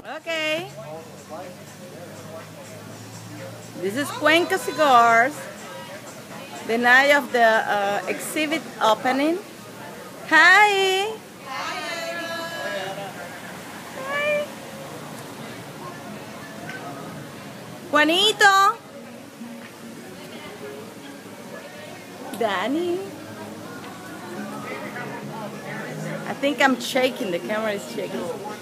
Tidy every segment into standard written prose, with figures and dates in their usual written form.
Okay. This is Cuenca Cigars. The night of the exhibit opening. Hi. Hi. Juanito. Danny. I think I'm shaking. The camera is shaking.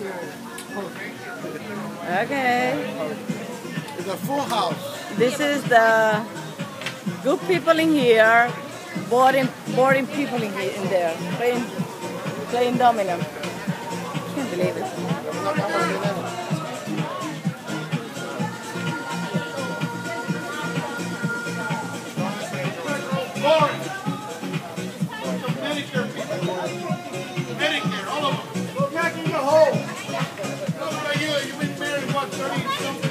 Okay. It's a full house. This is the good people in here, boring people in there, playing domino. Can't believe it. Medicare people. Medicare, all of them. Go back in your hole. Look like you've been married, what, 30 something?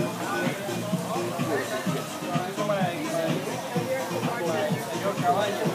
Caballo.